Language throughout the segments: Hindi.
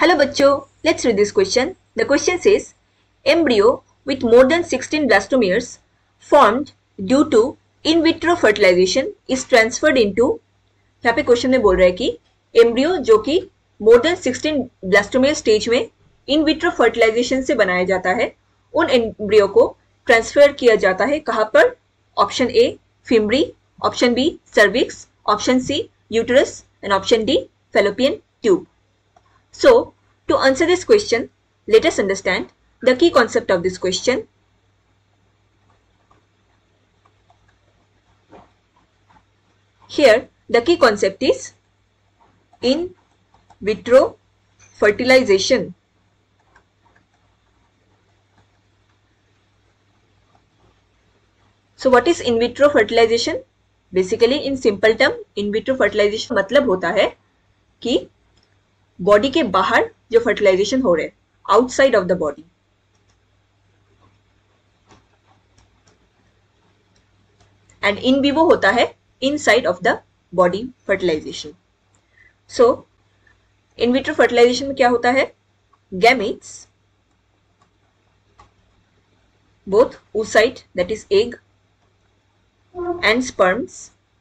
Hello बच्चों, let's read this question. The question says, embryo with more than 16 blastomeres formed due to in vitro fertilization is transferred into, यहाँ पे क्वेश्चन में बोल रहा है कि एम्ब्रियो जो कि मोर देन 16 ब्लास्टोमेयर स्टेज में इन विट्रो फर्टिलाइजेशन से बनाया जाता है, उन एम्ब्रियो को ट्रांसफर किया जाता है कहाँ पर? Option A fimbriae, option B cervix, option C uterus and option D fallopian tube. So, to answer this question, let us understand the key concept of this question. Here, the key concept is in vitro fertilization. So, what is in vitro fertilization? Basically, in simple term, in vitro fertilization मतलब होता है कि बॉडी के बाहर जो फर्टिलाइजेशन हो रहे हैं, outside of the body, and in vivo होता है inside of the body fertilization. So in vitro fertilization में क्या होता है? Gametes both oocyte that is egg and sperms,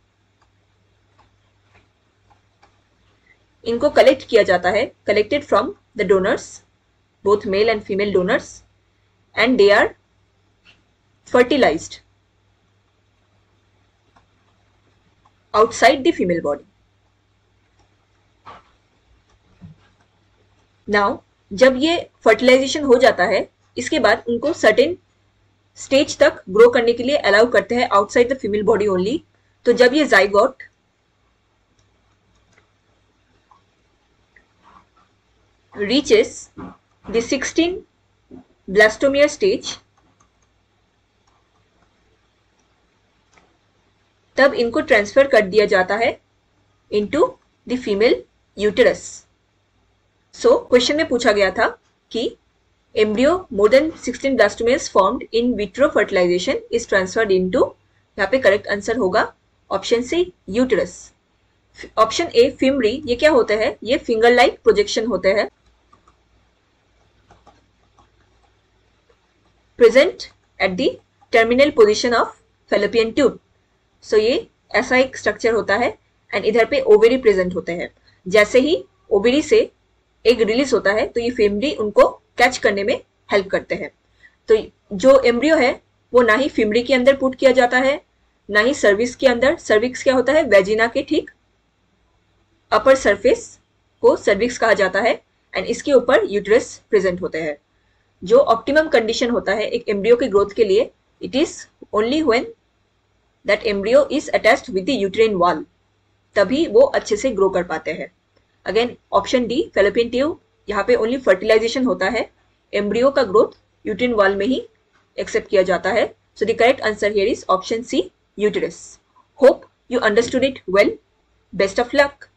इनको कलेक्ट किया जाता है, collected from the donors, both male and female donors, and they are fertilized outside the female body. Now जब ये फर्टिलाइजेशन हो जाता है, इसके बाद उनको सर्टेन स्टेज तक ग्रो करने के लिए अलाउ करते हैं outside the female body only. तो जब ये zygote reaches the 16 blastomere stage, तब इनको ट्रांसफर कर दिया जाता है into the female uterus. So question में पूछा गया था कि embryo more than 16 blastomeres formed in vitro fertilization is transferred into, यहाँ पे करेक्ट आंसर होगा option C uterus. Option A fimbriae, ये क्या होते हैं? ये फिंगर लाइक प्रोजेक्शन होते हैं present at the terminal position of fallopian tube. So ये ऐसा एक स्ट्रक्चर होता है एंड इधर पे ओवेरी प्रेजेंट होते हैं. जैसे ही ओवेरी से एग रिलीज होता है तो ये फिम्बरी उनको कैच करने में हेल्प करते हैं. तो जो एम्ब्रियो है वो ना ही फिम्बरी के अंदर पुट किया जाता है, ना ही सर्विक्स के अंदर. सर्विक्स क्या होता है? वेजिना के ठीक अपर सरफेस को सर्विक्स कहा जाता है एंड इसके ऊपर यूट्रस प्रेजेंट होते हैं. जो ऑप्टिमम कंडीशन होता है एक एम्ब्रियो के ग्रोथ के लिए, it is only when that embryo is attached with the uterine wall, तभी वो अच्छे से ग्रो कर पाते हैं. Again option D fallopian tube, यहाँ पे ओनली फर्टिलाइजेशन होता है, एम्ब्रियो का ग्रोथ यूट्रेन वॉल में ही एक्सेप्ट किया जाता है. So the correct answer here is option C uterus. Hope you understood it well. Best of luck.